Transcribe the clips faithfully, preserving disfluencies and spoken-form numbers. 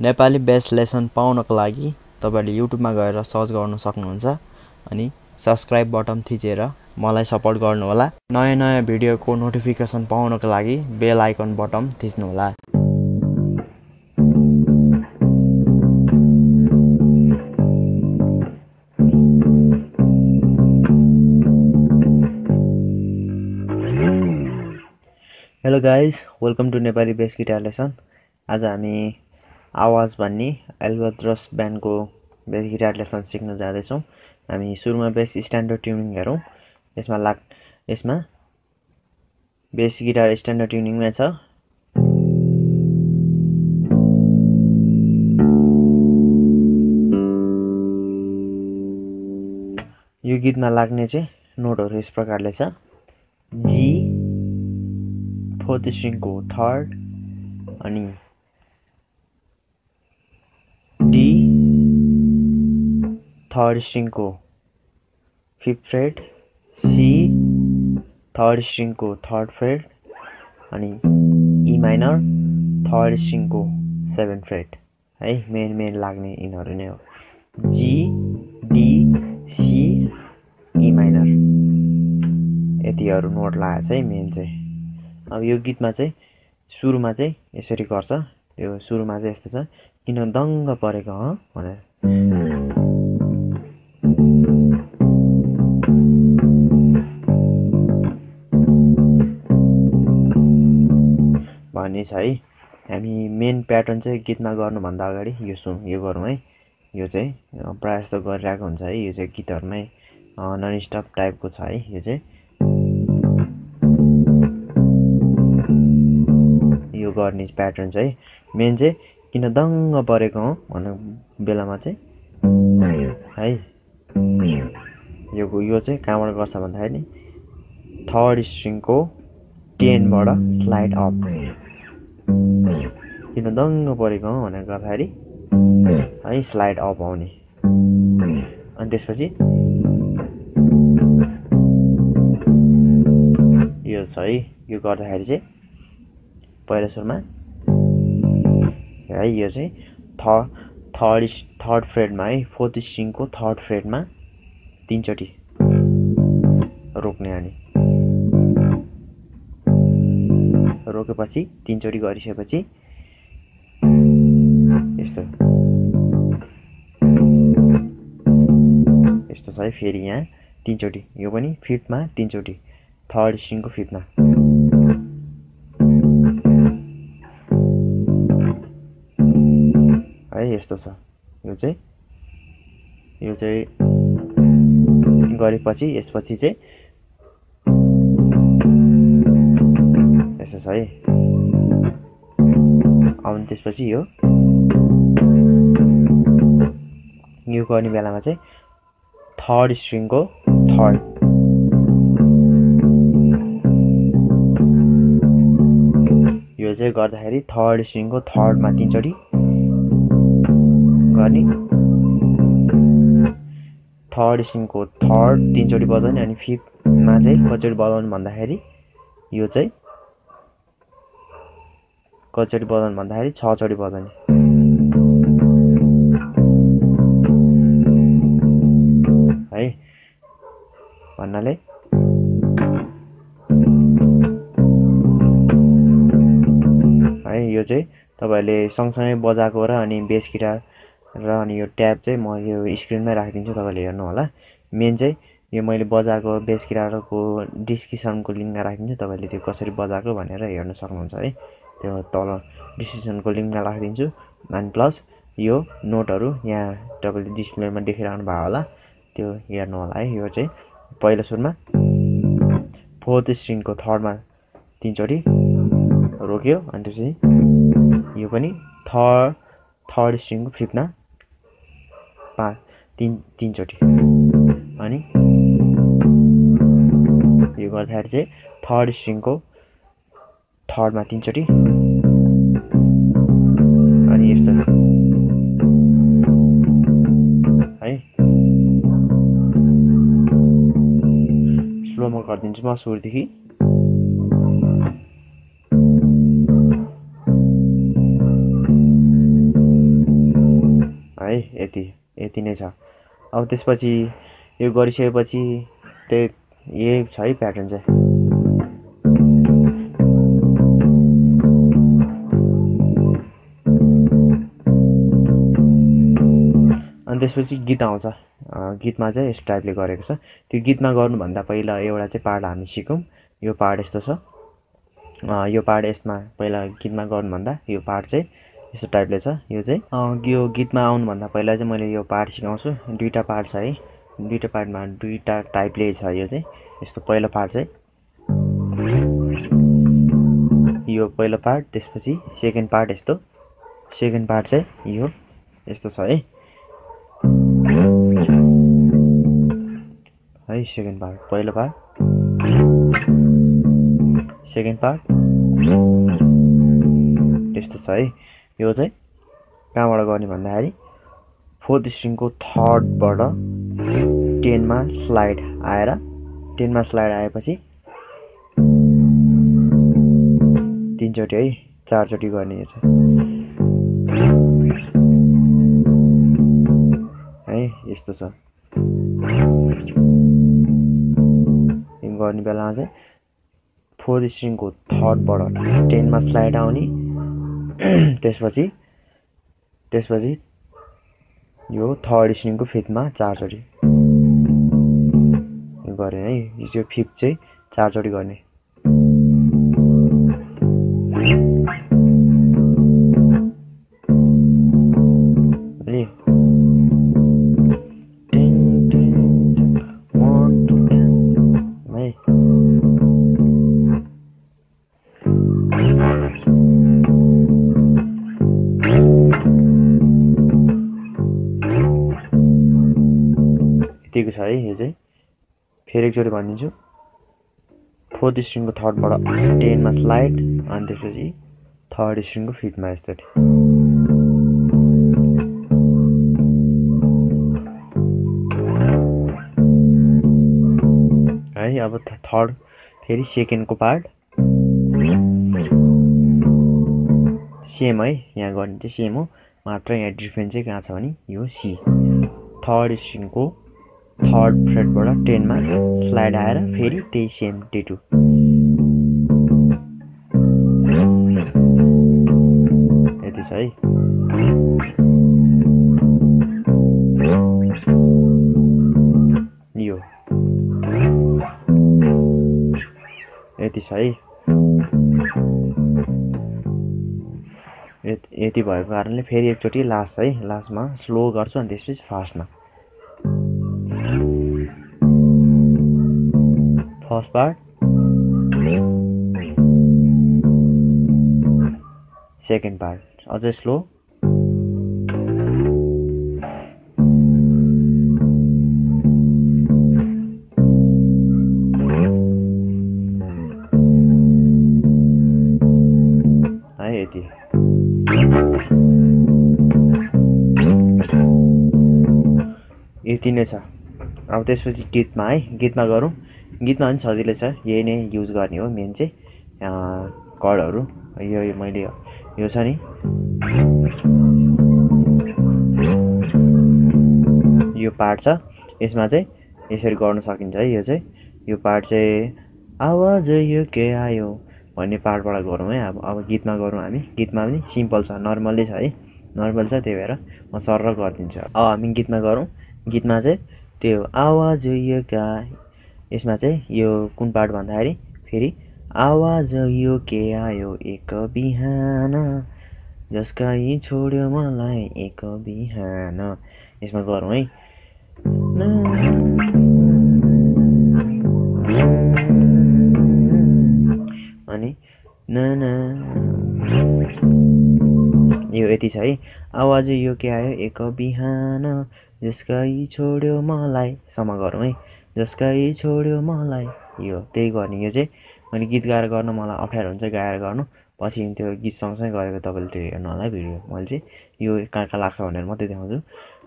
Nepali base lesson पाउनको लागि तपाईले युट्युबमा गएर सर्च गर्न सक्नुहुन्छ अनि सब्स्क्राइब बटन थिचेर मलाई सपोर्ट गर्नु होला। नयाँ नयाँ भिडियोको नोटिफिकेसन पाउनको लागि बेल आइकन बटन थिच्नु होला। Hello guys, welcome to Nepali bass guitar lesson. आज हामी आवाज भन्ने एल्बाट्रस ब्यान्डको बेस गिटार लेसन सिक्न जाँदैछौँ। हामी सुरुमा बेस स्ट्यान्डर्ड ट्युनिङ हेरौँ। यसमा लाग यसमा बेस गिटार स्ट्यान्डर्ड ट्युनिङमा छ। यो गीतमा लाग्ने चाहिँ नोटहरू यस प्रकारले छ। जी फोर्थ स्ट्रिङको थर्ड अनि डी थर्ड स्ट्रिङको फिफ्थ फ्रेट, सी थर्ड स्ट्रिङको थर्ड फ्रेट अनि ई माइनर थर्ड स्ट्रिङको सेभेन फ्रेट है। मेन मेन लाग्ने यिनीहरू नै हो। G D C E minor यतिहरू नोट लागेको छ है मेन चाहिँ। अब यो गीतमा चाहिँ सुरुमा चाहिँ यसरी गर्छ। यो सुरुमा चाहिँ यस्तो छ, किन दङ्ग परेको ह भनेर भन्ने छ है। हामी मेन प्याटर्न चाहिँ गीतमा गर्नुभन्दा अगाडि यो सुन यो गरौँ है। यो चाहिँ प्रायः जस्तो गरिरहेको हुन्छ है। यो चाहिँ गीतहरूमै नन स्टप टाइपको छ है। यो चाहिँ यो गर्ने प्याटर्न चाहिँ मेन चाहिँ किन दङ्ग परेको हो भन्ने बेलामा चाहिँ है। यो यो चाहिँ कहाँबाट गर्छ भन्दाखेरि थर्ड स्ट्रिङको टेनबाट स्लाइड अप, किन दङ्ग परेको हो भनेर गर्दाखेरि है स्लाइड अप आउने। अनि त्यसपछि यो छ है। यो गर्दाखेरि चाहिँ पहिलो सुरुमा है यो चाहिँ थ थर्ड थर्ड फ्रेडमा है फोर्थ स्ट्रिङको थर्ड फ्रेडमा तीनचोटि रोक्ने। अनि रोकेपछि तीनचोटि गरिसकेपछि यस्तो यस्तो छ है। फेरि यहाँ तीनचोटि, यो पनि फिफ्थमा तीनचोटि, थर्ड स्ट्रिङको फिफ्थमा है यस्तो छ। यो चाहिँ यो चाहिँ गरेपछि यसपछि चाहिँ यस्तो छ है। अनि त्यसपछि यो यो गर्ने बेलामा चाहिँ थर्ड स्ट्रिङको थर्ड यो चाहिँ गर्दाखेरि थर्ड स्ट्रिङको थर्डमा तीनचोटि गर्ने, थर्ड स्ट्रिङको थर्ड तीनचोटि बजाउने। अनि फिफ्थमा चाहिँ कतिचोटि बजाउनु भन्दाखेरि यो चाहिँ कतिचोटि बजाउनु भन्दाखेरि छचोटि बजाउने है भन्नाले है। यो चाहिँ तपाईँहरूले सँगसँगै बजाएको र अनि बेस गिटार र अनि यो ट्याब चाहिँ म यो स्क्रिनमै राखिदिन्छु, तपाईँले हेर्नु होला। मेन चाहिँ यो मैले बजाएको बेस गिटारको डिस्क्रिप्सनको लिङ्कमा राखिदिन्छु, तपाईँले त्यो कसरी बजाएको भनेर हेर्न सक्नुहुन्छ है। त्यो तल डिस्क्रिप्सनको लिङ्कमा राखिदिन्छु। अनि प्लस यो नोटहरू यहाँ तपाईँले डिस्प्लेमा देखिरहनु भएको होला, त्यो हेर्नु होला है। यो चाहिँ पहिलो सुरुमा फोर्थ स्ट्रिङको थर्डमा तीनचोटि रोक्यो। अनि त्यसपछि यो पनि थर्ड थर्ड स्ट्रिङको फिफ्थमा पाँच तिन तिनचोटि अनि यो गर्दाखेरि चाहिँ थर्ड स्ट्रिङको थर्डमा तीनचोटि अनि यस्तो है। स्लोमा गरिदिन्छु म सुरुदेखि। छ। अब त्यसपछि यो गरिसकेपछि त्यही यही छ है प्याटर्न चाहिँ। अनि त्यसपछि गीत आउँछ। गीतमा चाहिँ यस्तो टाइपले गरेको छ। त्यो गीतमा गर्नुभन्दा पहिला एउटा चाहिँ पार्ट हामी सिकौँ। यो पार्ट यस्तो छ, यो पार्ट यसमा पहिला गीतमा गर्नुभन्दा यो पार्ट चाहिँ यस्तो टाइपले छ। यो चाहिँ यो गीतमा आउनुभन्दा पहिला चाहिँ मैले यो पार्ट सिकाउँछु। दुईवटा पार्ट छ है, दुईवटा पार्टमा दुईवटा टाइपले छ। यो चाहिँ यस्तो पहिलो पार्ट चाहिँ यो पहिलो पार्ट, त्यसपछि सेकेन्ड पार्ट यस्तो, सेकेन्ड पार्ट चाहिँ यो यस्तो छ है है सेकेन्ड पार्ट, पहिलो पार्ट, सेकेन्ड पार्ट त्यस्तो छ है। यो चाहिँ कहाँबाट गर्ने भन्दाखेरि फोर्थ स्ट्रिङको थर्डबाट टेनमा स्लाइड आएर, टेनमा स्लाइड आएपछि तिनचोटि है, चारचोटि गर्ने यो चाहिँ है, यस्तो छ। गर्ने बेलामा चाहिँ फोर्थ स्ट्रिङको थर्डबाट टेनमा स्लाइड आउने, त्यसपछि त्यसपछि यो थर्ड स्ट्रिङको फिफ्थमा चारचोटि गर्ने है। यो फिफ्थ चाहिँ चारचोटि गर्ने। यतिको छ है। यो चाहिँ फेरि एकचोटि भनिदिन्छु। फोर्थ स्ट्रिङको थर्डबाट टेनमा स्लाइड, अनि त्यसपछि थर्ड स्ट्रिङको फिफ्थमा यस्तरी है। अब थर्ड फेरि सेकेन्डको पार्ट सेम है, यहाँ गर्ने चाहिँ सेम हो, मात्र यहाँ डिफ्रेन्स चाहिँ कहाँ छ भने यो सी, थर्ड स्ट्रिङको थर्ड फ्रेटबाट टेनमा स्लाइड आएर फेरि त्यही सेम टी टू। यति छ है। यो यति छ है। यति भएको कारणले फेरि एकचोटि लास्ट है, लास्टमा स्लो गर्छु अनि त्यसपछि फास्टमा। फर्स्ट पार्ट, सेकेन्ड पार्ट अझै स्लो, है यति। यति नै छ। अब त्यसपछि गीतमा है, गीतमा गरौँ। गीतमा पनि सजिलै छ, यही नै युज गर्ने हो मेन चाहिँ कर्डहरू। यो मैले यो छ नि, यो पार्ट छ, यसमा चाहिँ यसरी गर्न सकिन्छ है। यो चाहिँ यो पार्ट चाहिँ आवाज यो के आयो भन्ने पार्टबाट गरौँ है। अब अब गीतमा गरौँ हामी। गीतमा पनि सिम्पल छ, नर्मलै छ है, नर्मल छ, त्यही भएर म सरल गरिदिन्छु। अब हामी गीतमा गरौँ। गीतमा चाहिँ त्यो आवाज यो क्या, यसमा चाहिँ यो कुन पार्ट भन्दाखेरि फेरि आवाज यो के आयो एक बिहान, जसका यी छोड्यो मलाई एक बिहान, यसमा गरौँ है। अनि न न यो यति छ है। आवाज यो के आयो एक बिहान, जसका यी छोड्यो मलाई सम्म गरौँ है। जसका यी छोड्यो मलाई, यो त्यही गर्ने। यो चाहिँ मैले गीत गाएर गर्न मलाई अप्ठ्यारो हुन्छ गाएर गर्नु, पछि त्यो गीत सँगसँगै गरेको तपाईँले त्यो हेर्नु होला भिडियो। मैले चाहिँ यो कहाँ कहाँ लाग्छ भनेर मात्रै देखाउँछु।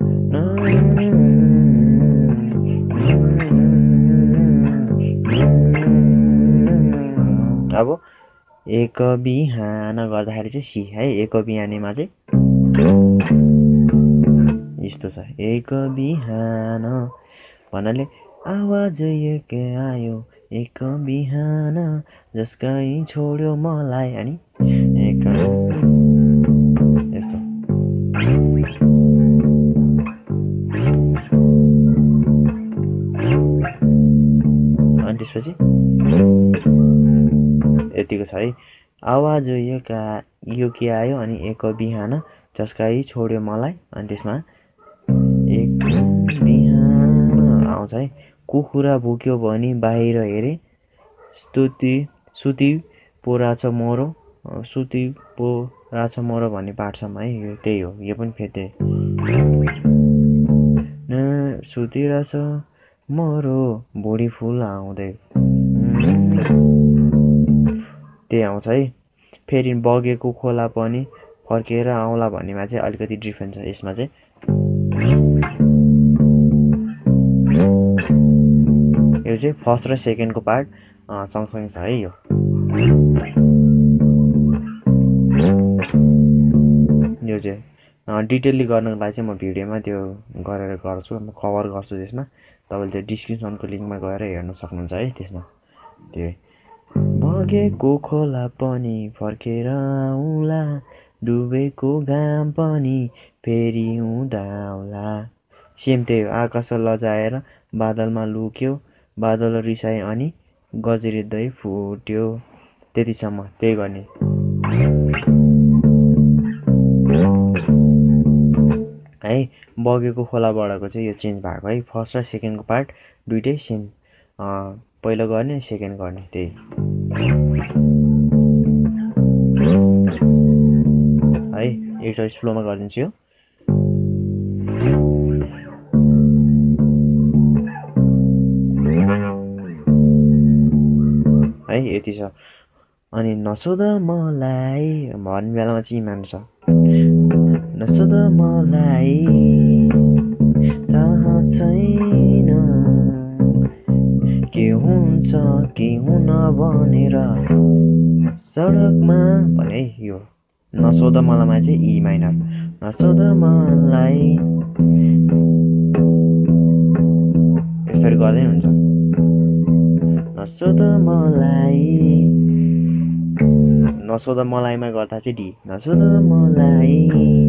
अब एक बिहान गर्दाखेरि चाहिँ सी है। एक बिहानीमा चाहिँ यस्तो छ एक बिहान भन्नाले आवाज एक आयो एक बिहान जसकै छोड्यो मलाई अनि एक यस्तो अनि त्यसपछि यतिको छ है आवाज एक यो के आयो अनि एक बिहान जसकै छोड्यो मलाई अनि त्यसमा एक बिहान आउँछ है कुखुरा भुक्यो भनी बाहिर हेरे स्तुति सुति पो राछ मरो सुति पो राछ मरो भन्ने पाठसम्म है यो त्यही हो यो पनि फेरि न सुति राछ मरो भुडी फुल आउँदै त्यही आउँछ है फेरि बगेको खोला पनि फर्केर आउला भन्नेमा चाहिँ अलिकति डिफ्रेन्ट छ यसमा चाहिँ यो चाहिँ फर्स्ट र सेकेन्डको पार्ट सँगसँगै छ है यो यो चाहिँ डिटेलली गर्नको लागि चाहिँ म भिडियोमा त्यो गरेर गर्छु म कभर गर्छु त्यसमा तपाईँले त्यो डिस्क्रिप्सनको लिङ्कमा गएर हेर्न सक्नुहुन्छ है त्यसमा त्यो बगेको खोला पनि फर्केर आउला डुबेको घाम पनि फेरि हुँदाउला सेम त्यही हो आकाश लजाएर बादलमा लुक्यो बादल रिसाए अनि गजरिँदै फुट्यो त्यतिसम्म त्यही गर्ने है बगेको खोलाबाटको चाहिँ यो चेन्ज भएको है फर्स्ट र सेकेन्डको पार्ट दुइटै सेम पहिलो गर्ने सेकेन्ड गर्ने त्यही है एकचोटि स्लोमा गरिदिन्छु यो है यति छ अनि नसोध मलाई भन्ने बेलामा चाहिँ इमान छ नसोध मलाई थाहा छैन के हुन्छ के हुन भनेर सडकमा भने यो नसोध मलाईमा चाहिँ ई माइनर नसोध मलाई यसरी गर्दै हुन्छ नसोध मलाई नसोध मलाईमा गर्दा चाहिँ डी नसोध मलाई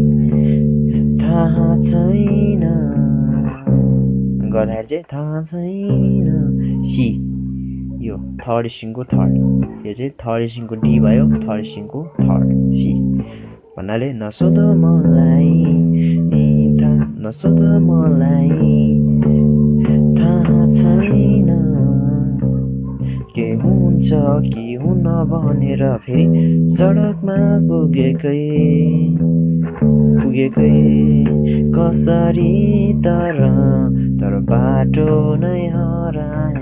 थाहा छैन गर्दाखेरि चाहिँ थाहा छैन सी यो थर्ड स्ट्रिङको थर्ड यो चाहिँ थर्ड स्ट्रिङको डी भयो थर्ड स्ट्रिङको थर्ड सी भन्नाले नसोध मलाई नसोध मलाई थाहा छैन के हुन्छ के हुन भनेर फेरि सडकमा पुगेकै पुगेकै कसरी तर तर बाटो नै हराए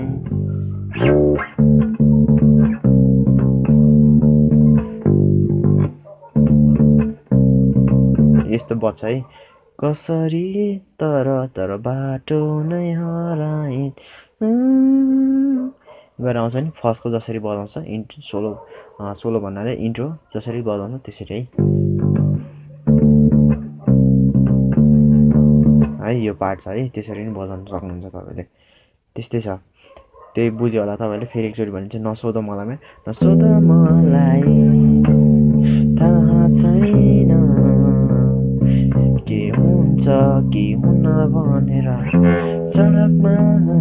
यस्तो बच्छ है कसरी तर तर बाटो नै हराए गरेर आउँछ नि फर्स्टको जसरी बजाउँछ इन्ट्रो सोलो सोलो भन्नाले इन्ट्रो जसरी बजाउँछ त्यसरी है है यो पार्ट छ है त्यसरी नै बजाउन सक्नुहुन्छ तपाईँले त्यस्तै छ त्यही बुझ्यो होला तपाईँले फेरि एकचोटि भनिन्छ नसोध मलाईमा नसोध मलाई थाहा छैन के हुन्छ के हुन भनेर सडकमा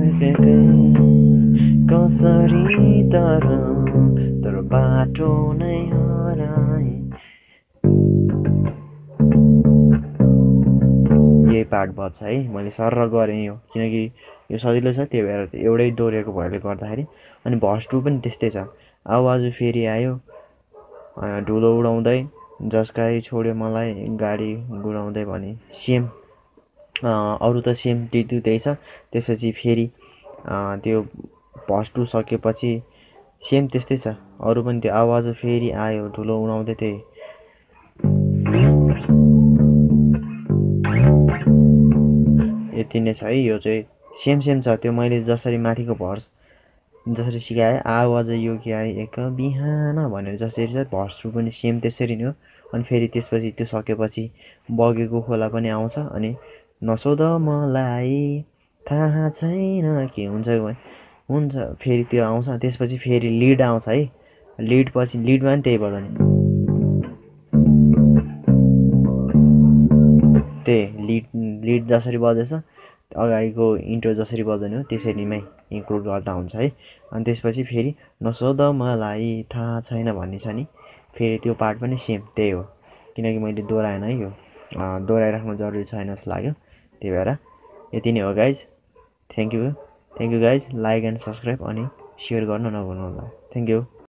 कसरी तर तर बाटो नै हराए यही पार्ट बज्छ है मैले सरर गरेँ यो किनकि यो सजिलो छ त्यही भएर एउटै दोहोऱ्याएको भएरले गर्दाखेरि अनि भर्स टू पनि त्यस्तै छ आवाज फेरि आयो धुलो उडाउँदै जसकै छोड्यो मलाई गाडी गुडाउँदै भने सेम अरू त सेम त्यही त्यही छ त्यसपछि फेरि त्यो भर्स टू सकेपछि सेम त्यस्तै छ अरू पनि त्यो आवाज फेरि आयो धुलो उडाउँदै त्यही यति नै छ है यो चाहिँ सेम सेम छ त्यो मैले जसरी माथिको भर्स जसरी सिकाएँ आवाज यो के आयो एक बिहान भनेर जसरी छ भर्स टू पनि सेम त्यसरी नै हो अनि फेरि त्यसपछि त्यो सकेपछि बगेको खोला पनि आउँछ अनि नसोध मलाई थाहा छैन के हुन्छ हुन्छ फेरि त्यो आउँछ त्यसपछि फेरि लिड आउँछ है लिड पछि लिडमा पनि त्यही बजाउने त्यही लिड लिड जसरी बजेछ अगाडिको इन्ट्रो जसरी बजाउने हो त्यसरी नै इन्क्लुड गर्दा हुन्छ है अनि त्यसपछि फेरि नसोध मलाई थाहा छैन भन्ने छ नि फेरि त्यो पार्ट पनि सेम त्यही हो किनकि मैले दोहोऱ्याएन है यो दोहोऱ्याइराख्नु जरुरी छैन जस्तो लाग्यो त्यही भएर यति नै हो guys thank you thank you guys like and subscribe अनि सेयर गर्न नभुल्नु होला थ्याङ्क यू